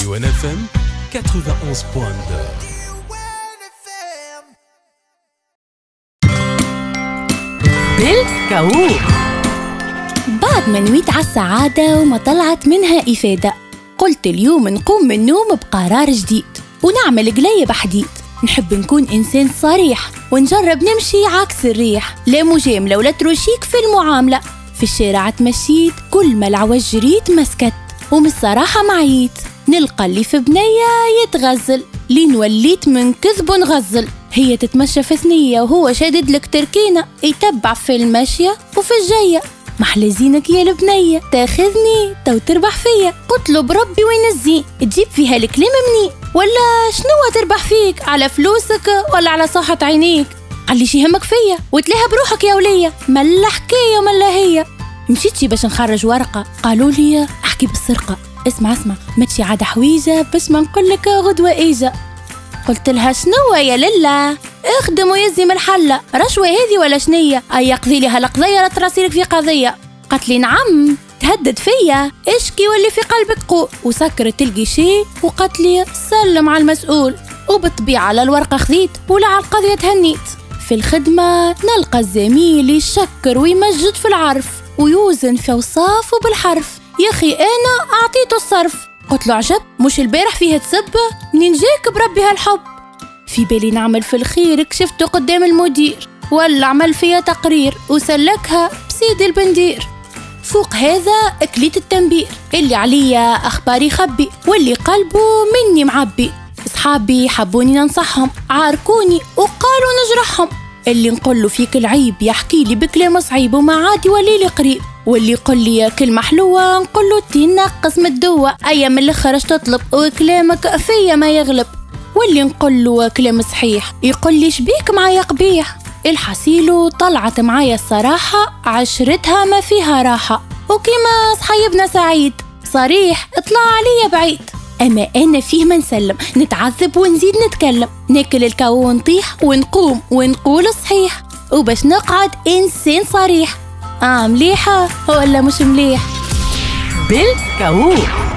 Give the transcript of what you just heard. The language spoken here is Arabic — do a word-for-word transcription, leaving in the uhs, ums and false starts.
Radioen F M quatre-vingt-onze point deux. بالكاو. بعد ما نويت على السعادة وما طلعت منها إفادة، قلت اليوم نقوم من النوم بقرار جديد ونعمل قليب حديد. نحب نكون إنسان صريح ونجرب نمشي عكس الريح، لا مجاملة ولا تروشيك في المعاملة. في الشارع تمشيت كل ما العوج جريت مسكت، ومن الصراحة معيت نلقى اللي في بنية يتغزل، لين وليت من كذب نغزل. هي تتمشى في ثنية وهو شادد لك تركينة، يتبع في الماشية وفي الجاية. محلى زينك يا البنية تاخذني تو تربح فيا، قلت له بربي وين الزين تجيب فيها الكلام مني، ولا شنو تربح فيك على فلوسك ولا على صحة عينيك؟ قال لي شي همك فيا وتلاها بروحك يا ولية، ملا حكاية وملا هي. مشيتشي باش نخرج ورقة، قالوا لي احكي بالسرقة. اسمع اسمع ما تشي عاد حويجة باش ما نقول لك غدوة ايجا. قلت لها شنو يا لله اخدم ويزم الحلة، رشوة هذه ولا شنية؟ اي قضي لي هالقضية لا تراسيلك في قضية. قالت لي نعم تهدد فيا، اشكي واللي في قلبك قول. وسكرت تلقي شي وقالت لي سلم على المسؤول. وبالطبيعة على الورقة خذيت ولا على القضية تهنيت. في الخدمة نلقى الزميل يشكر ويمجد في العرف ويوزن في وصافه بالحرف. يا أخي أنا أعطيته الصرف. قلت له عجب مش البارح فيها تسبة، منين جاك بربي هالحب؟ في بالي نعمل في الخير كشفته قدام المدير، ولا عمل فيها تقرير وسلكها بسيد البندير. فوق هذا أكليت التنبير، اللي عليا أخباري يخبي واللي قلبه مني معبي. أصحابي حبوني ننصحهم، عاركوني وقالوا نجرحهم. اللي نقول له فيك العيب يحكي لي بكلام صعيب وما عادي ولي لي قريب، واللي يقول لي كلمة حلوة نقول له تنقص من الدوا. أيام من الآخر تطلب وكلامك فيا ما يغلب، واللي نقول له كلام صحيح يقول لي شبيك معايا قبيح. الحسيلو طلعت معايا الصراحة عشرتها ما فيها راحة، وكما صحيبنا سعيد صريح اطلع عليا بعيد. أما أنا فيه ما نسلم، نتعذب ونزيد نتكلم، ناكل الكاو ونطيح ونقوم ونقول صحيح، وباش نقعد إنسان صريح. آه مليحة ولا مش مليح؟ بالكاو.